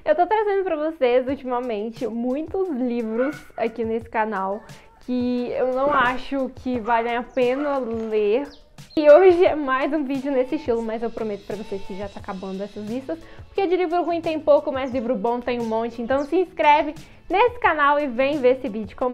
Eu tô trazendo pra vocês, ultimamente, muitos livros aqui nesse canal que eu não acho que valem a pena ler. E hoje é mais um vídeo nesse estilo, mas eu prometo pra vocês que já tá acabando essas listas, porque de livro ruim tem pouco, mas livro bom tem um monte. Então se inscreve nesse canal e vem ver esse vídeo comigo.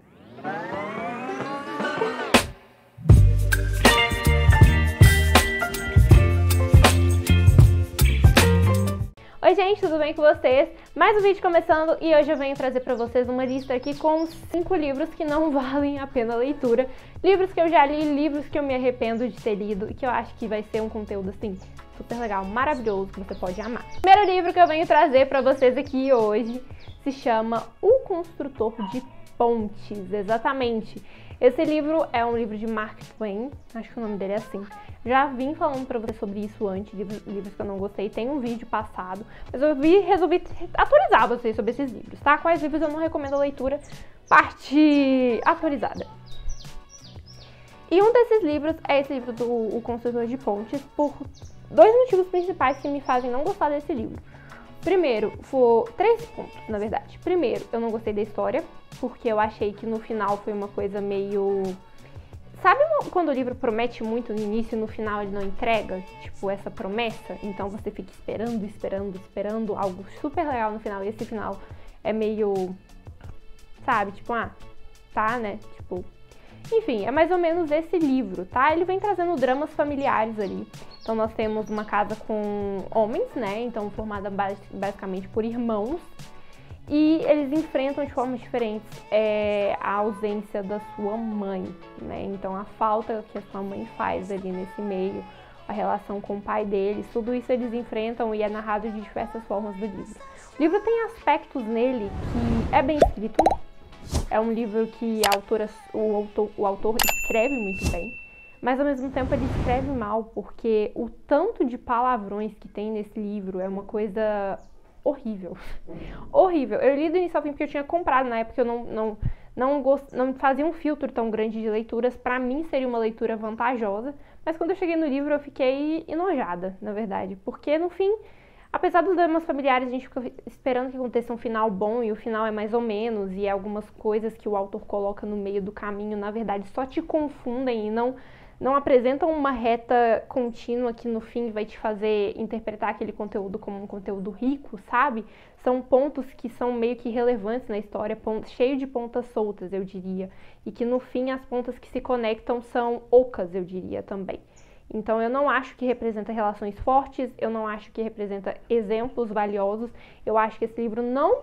Oi gente, tudo bem com vocês? Mais um vídeo começando e hoje eu venho trazer pra vocês uma lista aqui com 5 livros que não valem a pena a leitura. Livros que eu já li, livros que eu me arrependo de ter lido e que eu acho que vai ser um conteúdo assim super legal, maravilhoso, que você pode amar. O primeiro livro que eu venho trazer pra vocês aqui hoje se chama O Construtor de Pontes, exatamente. Esse livro é um livro de Mark Twain, acho que o nome dele é assim. Já vim falando pra vocês sobre isso antes, livros que eu não gostei, tem um vídeo passado, mas eu resolvi atualizar vocês sobre esses livros, tá? Quais livros eu não recomendo a leitura, parte atualizada. E um desses livros é esse livro do O Construtor de Pontes, por dois motivos principais que me fazem não gostar desse livro. Primeiro, três pontos, na verdade. Primeiro, eu não gostei da história, porque eu achei que no final foi uma coisa meio... Sabe quando o livro promete muito no início e no final ele não entrega? Tipo, essa promessa? Então você fica esperando algo super legal no final. E esse final é meio... Sabe? Tipo, tá, né? Tipo... Enfim, é mais ou menos esse livro, tá? Ele vem trazendo dramas familiares ali. Então nós temos uma casa com homens, né? Então formada basicamente por irmãos. E eles enfrentam de formas diferentes a ausência da sua mãe, né? Então a falta que a sua mãe faz ali nesse meio, a relação com o pai deles, tudo isso eles enfrentam e é narrado de diversas formas do livro. O livro tem aspectos nele que é bem escrito, é um livro que o autor escreve muito bem, mas ao mesmo tempo ele escreve mal, porque o tanto de palavrões que tem nesse livro é uma coisa... horrível. Horrível. Eu li do início ao fim porque eu tinha comprado, na época eu não fazia um filtro tão grande de leituras. Pra mim seria uma leitura vantajosa, mas quando eu cheguei no livro eu fiquei enojada, na verdade. Porque no fim, apesar dos dramas familiares, a gente fica esperando que aconteça um final bom e o final é mais ou menos, e algumas coisas que o autor coloca no meio do caminho, na verdade, só te confundem e não apresentam uma reta contínua que no fim vai te fazer interpretar aquele conteúdo como um conteúdo rico, sabe? São pontos que são meio que relevantes na história, cheio de pontas soltas, eu diria. E que no fim as pontas que se conectam são ocas, eu diria também. Então eu não acho que representa relações fortes, eu não acho que representa exemplos valiosos, eu acho que esse livro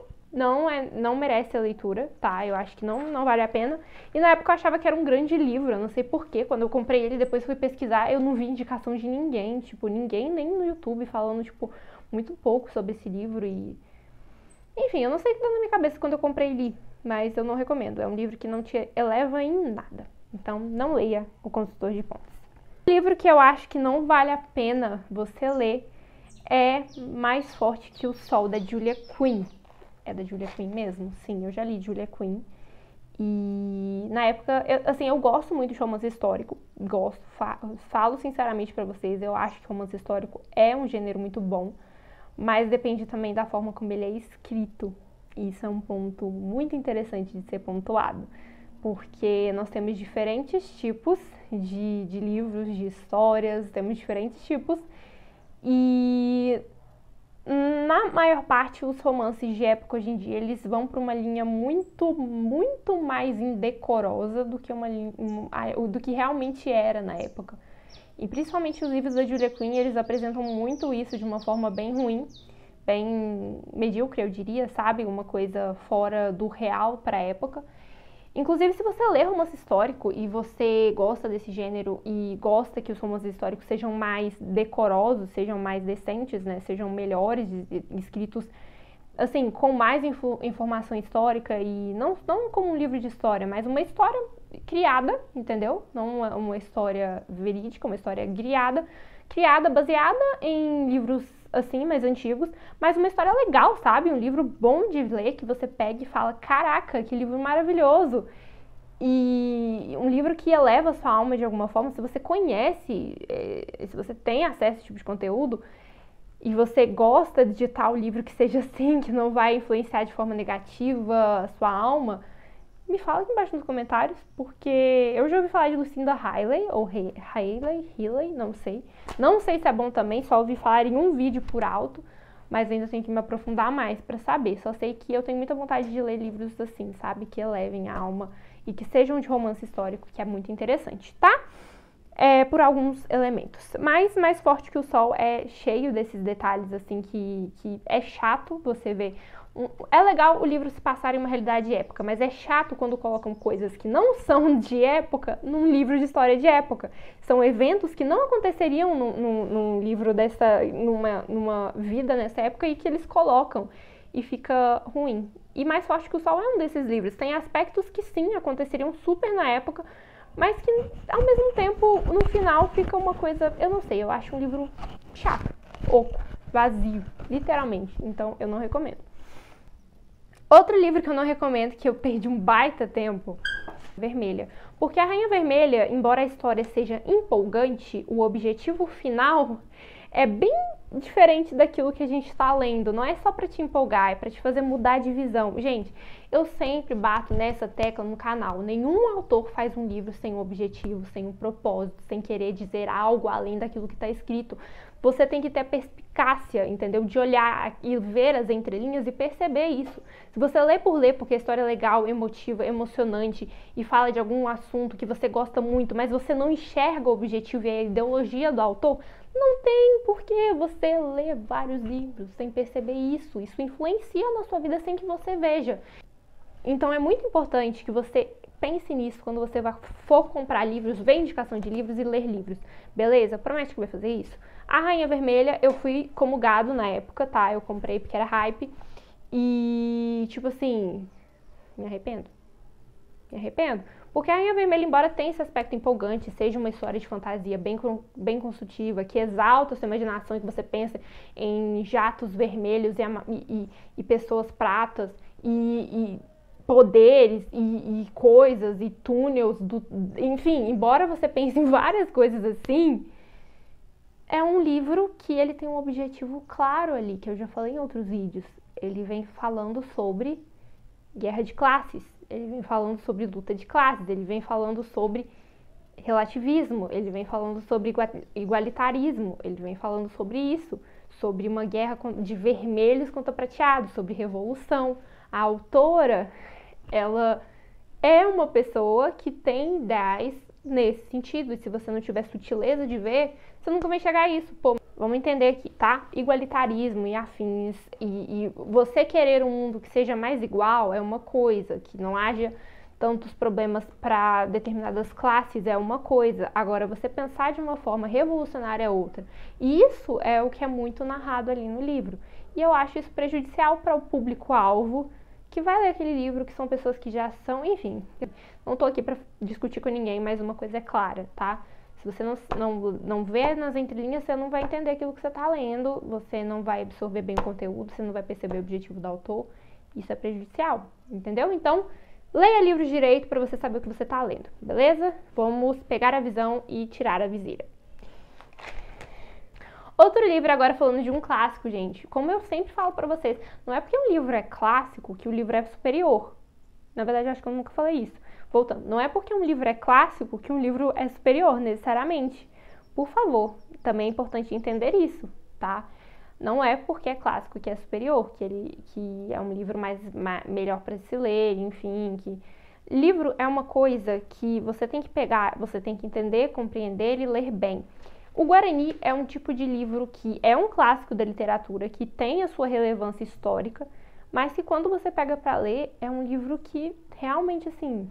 não merece a leitura, tá? Eu acho que não vale a pena. E na época eu achava que era um grande livro, eu não sei porquê. Quando eu comprei ele, depois fui pesquisar, eu não vi indicação de ninguém. Tipo, ninguém nem no YouTube falando, tipo, muito pouco sobre esse livro e... Enfim, eu não sei o que deu na minha cabeça quando eu comprei e li, mas eu não recomendo. É um livro que não te eleva em nada. Então, não leia O Construtor de Pontes. O livro que eu acho que não vale a pena você ler é Mais Forte que o Sol, da Julia Quinn. É da Julia Quinn mesmo? Sim, eu já li Julia Quinn. E na época, eu gosto muito de romance histórico. Gosto, falo sinceramente pra vocês, eu acho que romance histórico é um gênero muito bom. Mas depende também da forma como ele é escrito. Isso é um ponto muito interessante de ser pontuado. Porque nós temos diferentes tipos de livros, de histórias, temos diferentes tipos. E... na maior parte, os romances de época hoje em dia, eles vão para uma linha muito mais indecorosa do que realmente era na época. E principalmente os livros da Julia Quinn, eles apresentam muito isso de uma forma bem ruim, bem medíocre, eu diria, sabe? Uma coisa fora do real para a época. Inclusive, se você lê romance histórico e você gosta desse gênero e gosta que os romances históricos sejam mais decorosos, sejam mais decentes, né, sejam melhores, escritos assim, com mais informação histórica e não como um livro de história, mas uma história criada, entendeu? Não uma história verídica, uma história criada, baseada em livros assim, mais antigos, mas uma história legal, sabe? Um livro bom de ler, que você pega e fala, caraca, que livro maravilhoso! E um livro que eleva a sua alma de alguma forma, se você conhece, se você tem acesso a esse tipo de conteúdo, e você gosta de tal livro que seja assim, que não vai influenciar de forma negativa a sua alma, me fala aqui embaixo nos comentários, porque eu já ouvi falar de Lucinda Hiley, ou Hiley, não sei. Não sei se é bom também, só ouvi falar em um vídeo por alto, mas ainda tenho que me aprofundar mais pra saber. Só sei que eu tenho muita vontade de ler livros assim, sabe? Que elevem a alma e que sejam de romance histórico, que é muito interessante, tá? Por alguns elementos. Mas Mais Forte que o Sol é cheio desses detalhes, assim, que é chato você ver. É legal o livro se passar em uma realidade de época, mas é chato quando colocam coisas que não são de época num livro de história de época. São eventos que não aconteceriam num livro numa vida nessa época e que eles colocam e fica ruim. E Mais Forte que o Sol é um desses livros. Tem aspectos que sim, aconteceriam super na época, mas que ao mesmo tempo, no final, fica uma coisa, eu não sei, eu acho um livro chato, oco, vazio, literalmente. Então eu não recomendo. Outro livro que eu não recomendo, que eu perdi um baita tempo, Vermelha. Porque a Rainha Vermelha, embora a história seja empolgante, o objetivo final é bem diferente daquilo que a gente está lendo. Não é só para te empolgar, é para te fazer mudar de visão. Gente, eu sempre bato nessa tecla no canal. Nenhum autor faz um livro sem um objetivo, sem um propósito, sem querer dizer algo além daquilo que está escrito. Você tem que ter a perspicácia, entendeu? De olhar e ver as entrelinhas e perceber isso. Se você lê por ler, porque a história é legal, emotiva, emocionante e fala de algum assunto que você gosta muito, mas você não enxerga o objetivo e a ideologia do autor, não tem por que você ler vários livros sem perceber isso. Isso influencia na sua vida sem que você veja. Então é muito importante que você pense nisso quando você for comprar livros, ver indicação de livros e ler livros. Beleza? Promete que vai fazer isso? A Rainha Vermelha, eu fui como gado na época, tá? Eu comprei porque era hype. E, tipo assim, me arrependo. Me arrependo. Porque a Rainha Vermelha, embora tenha esse aspecto empolgante, seja uma história de fantasia bem construtiva, que exalta a sua imaginação, que você pensa em jatos vermelhos e pessoas pratas, e poderes, e coisas, e túneis, enfim, embora você pense em várias coisas assim, é um livro que ele tem um objetivo claro ali, que eu já falei em outros vídeos. Ele vem falando sobre guerra de classes, ele vem falando sobre luta de classes, ele vem falando sobre relativismo, ele vem falando sobre igualitarismo, ele vem falando sobre isso, sobre uma guerra de vermelhos contra prateados, sobre revolução. A autora, ela é uma pessoa que tem ideais nesse sentido, e se você não tiver sutileza de ver, você nunca vai chegar a isso. Pô, vamos entender aqui, tá? Igualitarismo e afins, e você querer um mundo que seja mais igual é uma coisa, que não haja tantos problemas para determinadas classes é uma coisa. Agora, você pensar de uma forma revolucionária é outra. E isso é o que é muito narrado ali no livro. E eu acho isso prejudicial para o público-alvo que vai ler aquele livro, que são pessoas que já são, enfim. Não tô aqui para discutir com ninguém, mas uma coisa é clara, tá? Se você não vê nas entrelinhas, você não vai entender aquilo que você tá lendo, você não vai absorver bem o conteúdo, você não vai perceber o objetivo do autor. Isso é prejudicial, entendeu? Então, leia livros direito para você saber o que você tá lendo, beleza? Vamos pegar a visão e tirar a viseira. Outro livro agora falando de um clássico, gente. Como eu sempre falo pra vocês, não é porque um livro é clássico que o livro é superior. Na verdade, eu acho que eu nunca falei isso. Voltando, não é porque um livro é clássico que um livro é superior, necessariamente. Por favor, também é importante entender isso, tá? Não é porque é clássico que é superior, que é um livro melhor para se ler, enfim. Livro é uma coisa que você tem que pegar, você tem que entender, compreender e ler bem. O Guarani é um tipo de livro que é um clássico da literatura, que tem a sua relevância histórica, mas que quando você pega para ler, é um livro que realmente, assim,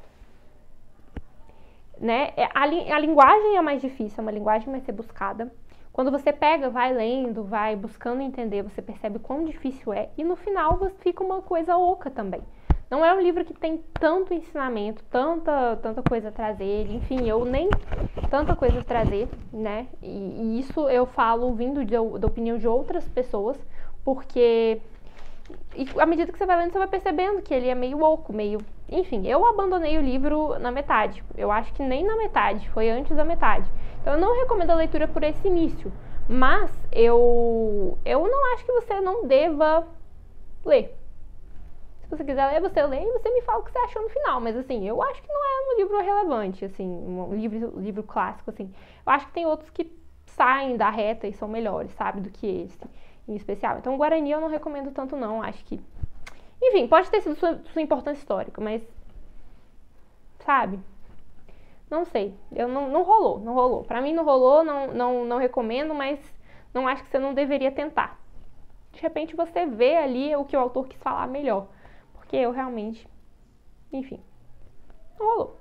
né, a linguagem é mais difícil, é uma linguagem mais rebuscada. Quando você pega, vai lendo, vai buscando entender, você percebe quão difícil é, e no final fica uma coisa oca também. Não é um livro que tem tanto ensinamento, tanta coisa a trazer, enfim, eu nem tanta coisa a trazer, né? E isso eu falo vindo da opinião de outras pessoas, porque à medida que você vai lendo, você vai percebendo que ele é meio oco, meio... Enfim, eu abandonei o livro na metade. Eu acho que nem na metade, foi antes da metade. Então eu não recomendo a leitura por esse início. Mas eu não acho que você não deva ler. Se você quiser ler, você lê e você me fala o que você achou no final. Mas assim, eu acho que não é um livro relevante, assim, um livro clássico, assim. Eu acho que tem outros que saem da reta e são melhores, sabe, do que esse em especial. Então o Guarani eu não recomendo tanto não, acho que... Enfim, pode ter sido sua importância histórica, mas... Sabe? Não sei, não rolou. Pra mim não rolou, não recomendo, mas não acho que você não deveria tentar. De repente você vê ali o que o autor quis falar melhor. Porque eu realmente... Enfim, não rolou.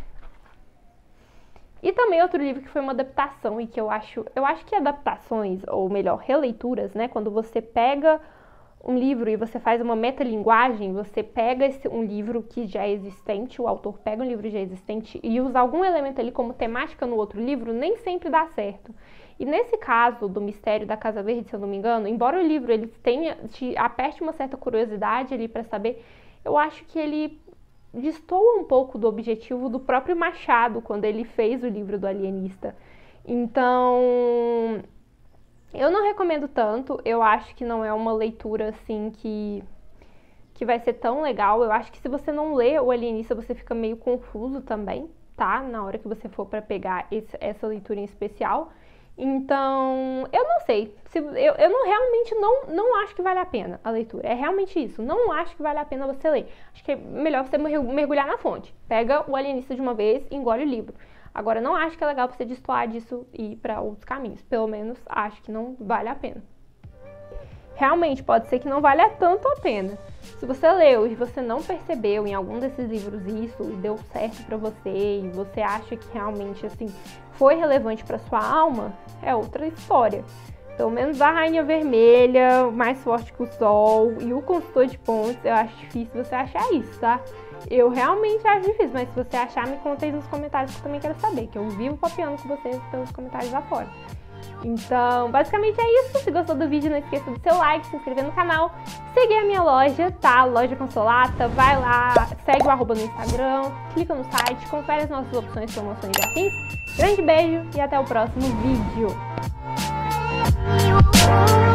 E também outro livro que foi uma adaptação e que eu acho que adaptações, ou melhor, releituras, né? Quando você pega um livro e você faz uma metalinguagem, você pega um livro que já é existente, o autor pega um livro já existente e usa algum elemento ali como temática no outro livro, nem sempre dá certo. E nesse caso do Mistério da Casa Verde, se eu não me engano, embora o livro ele te aperte uma certa curiosidade ali para saber, eu acho que ele destoa um pouco do objetivo do próprio Machado quando ele fez o livro do Alienista. Então, eu não recomendo tanto, eu acho que não é uma leitura assim que vai ser tão legal. Eu acho que se você não lê o Alienista, você fica meio confuso também, tá? Na hora que você for para pegar essa leitura em especial. Então, eu não sei, eu não, realmente não acho que vale a pena a leitura, é realmente isso, não acho que vale a pena você ler, acho que é melhor você mergulhar na fonte, pega o Alienista de uma vez e engole o livro. Agora, não acho que é legal você destoar disso e ir para outros caminhos, pelo menos acho que não vale a pena. Realmente, pode ser que não valha tanto a pena. Se você leu e você não percebeu em algum desses livros isso e deu certo pra você e você acha que realmente, assim, foi relevante pra sua alma, é outra história. Pelo menos a Rainha Vermelha, Mais Forte que o Sol e o Consultor de Pontes, eu acho difícil você achar isso, tá? Eu realmente acho difícil, mas se você achar, me conta aí nos comentários que eu também quero saber, que eu vivo copiando com vocês pelos comentários lá fora. Então, basicamente é isso. Se gostou do vídeo, não esqueça do seu like, se inscrever no canal, seguir a minha loja, tá? Loja Consolata, vai lá, segue o @ no Instagram, clica no site, confere as nossas opções, promoções e afins. Grande beijo e até o próximo vídeo.